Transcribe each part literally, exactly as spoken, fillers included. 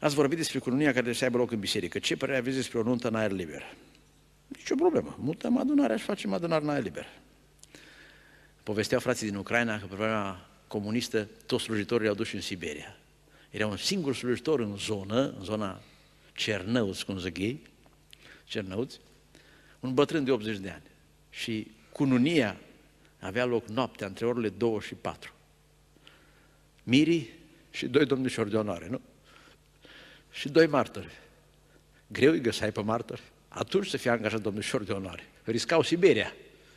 Ați vorbit despre cununia care trebuie să aibă loc în biserică. Ce părere aveți despre o nuntă în aer liber? Nici o problemă. Mutăm adunarea și facem adunare în aer liber. Povesteau frații din Ucraina că pe vremea comunistă toți slujitorii au dus în Siberia. Era un singur slujitor în zonă, în zona Cernăuți, cum zic ei, Cernăuți, un bătrân de optzeci de ani. Și cununia avea loc noaptea între orele două și patru. Mirii și doi domnișori de onoare, nu? Și doi martori. Greu îi găseai pe martori. Atunci să fie angajat domnișori de onoare. Riscau Siberia.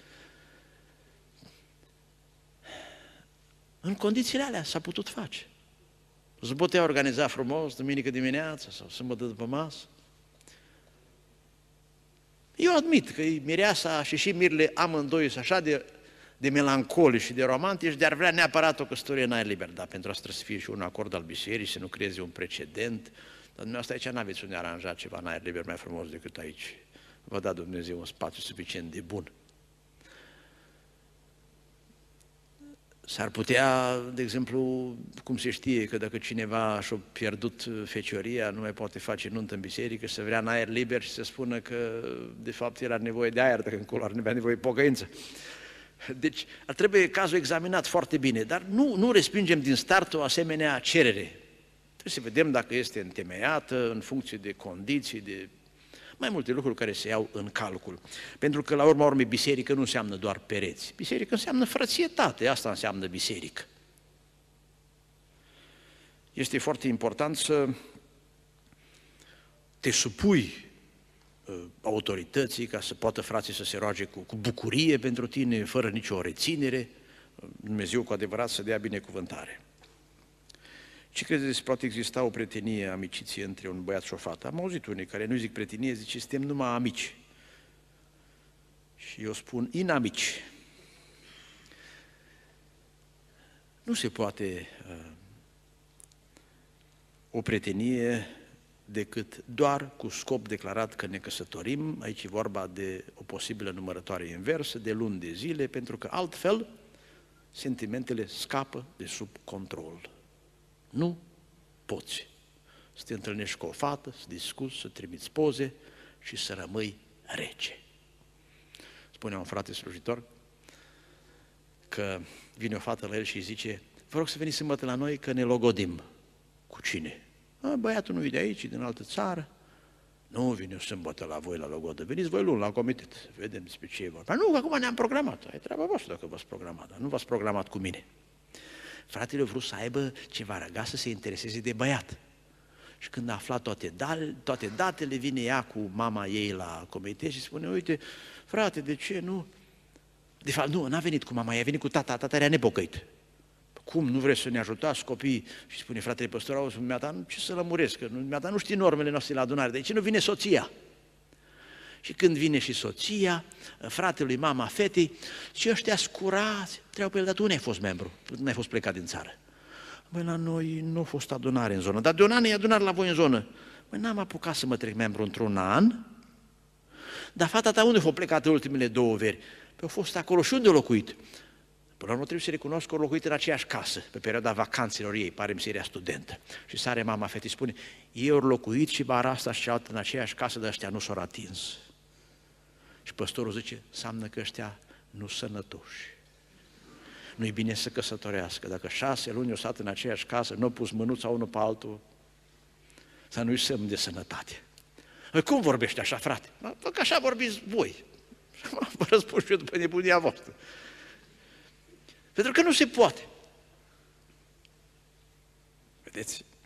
În condițiile alea s-a putut face. Se putea organiza frumos, duminică dimineața sau sâmbătă după masă. Eu admit că mireasa și și mirile amândoi sunt așa de, de melancolici și de romantici, de ar vrea neapărat o căsătorie în aer liber, dar pentru asta să fie și un acord al bisericii, să nu creeze un precedent. Dar dumneavoastră aici n-aveți unde aranja ceva în aer liber mai frumos decât aici. Vă da Dumnezeu un spațiu suficient de bun. S-ar putea, de exemplu, cum se știe, că dacă cineva și-a pierdut fecioria, nu mai poate face nuntă în biserică, să vrea în aer liber și să spună că, de fapt, era nevoie de aer, dacă încolo ar avea nevoie de pocăință. Deci, ar trebui cazul examinat foarte bine, dar nu, nu respingem din start o asemenea cerere. Trebuie să vedem dacă este întemeiată, în funcție de condiții, de mai multe lucruri care se iau în calcul. Pentru că, la urma urmei, biserică nu înseamnă doar pereți. Biserică înseamnă frățietate, asta înseamnă biserică. Este foarte important să te supui uh, autorității ca să poată frații să se roage cu, cu bucurie pentru tine, fără nicio reținere. Dumnezeu cu adevărat să dea binecuvântare. Ce credeți, poate exista o prietenie, amiciție între un băiat și o fată? Am auzit unii care nu zic prietenie, zice, suntem numai amici. Și eu spun inamici. Nu se poate uh, o prietenie decât doar cu scop declarat că ne căsătorim. Aici e vorba de o posibilă numărătoare inversă, de luni de zile, pentru că altfel sentimentele scapă de sub control. Nu poți să te întâlnești cu o fată, să discuți, să trimiți poze și să rămâi rece. Spunea un frate slujitor că vine o fată la el și îi zice, vă rog să veniți sâmbătă la noi că ne logodim. Cu cine? A, băiatul nu e de aici, e din altă țară. Nu vine o sâmbătă la voi la logodă, veniți voi luni la comitet, să vedem despre ce e vorba. Dar nu, că acum ne-am programat, e treaba voastră dacă v-ați programat, dar nu v-ați programat cu mine. Fratele a vrut să aibă ceva răgaz, să se intereseze de băiat. Și când a aflat toate, da, toate datele, vine ea cu mama ei la comitet și spune, uite, frate, de ce nu? De fapt, nu, n-a venit cu mama ei, a venit cu tata, tata era nepocăit. Cum, nu vreți să ne ajutați copiii? Și spune fratele păstor, auzi, dumneata, ce să lămuresc, că dumneata nu știi normele noastre la adunare, de ce nu vine soția? Și când vine și soția, fratelui, mama fetei, și ăștia scurați, trebuie pe el, dar tu nu ai fost membru, nu ai fost plecat din țară. Băi, la noi nu a fost adunare în zonă, dar de un an e adunare la voi în zonă. Băi, n-am apucat să mă trec membru într-un an, dar fata ta unde a plecat în ultimele două veri? Păi a fost acolo și unde a locuit? Până la urmă trebuie să recunosc că au locuit în aceeași casă, pe perioada vacanțelor ei, pare-mi să era studentă. Și sare mama fetei, spune, ei au locuit și bara asta și cealaltă în aceeași casă, dar ăștia nu s-au atins. Și păstorul zice, înseamnă că ăștia nu sănătoși. Nu-i bine să căsătorească. Dacă șase luni au stat în aceeași casă, nu au pus mânuța unul pe altul, să nu-i semn de sănătate. Păi cum vorbește așa, frate? Că așa vorbiți voi. Vă răspund și eu după nebunia voastră. Pentru că nu se poate. Vedeți?